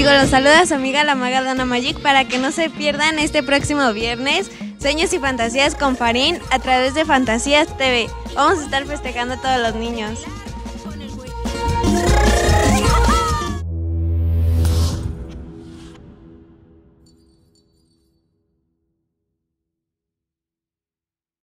amigo, los saluda su amiga la maga Dana Magic para que no se pierdan este próximo viernes Sueños y Fantasías con Farín a través de Fantasías TV. Vamos a estar festejando a todos los niños.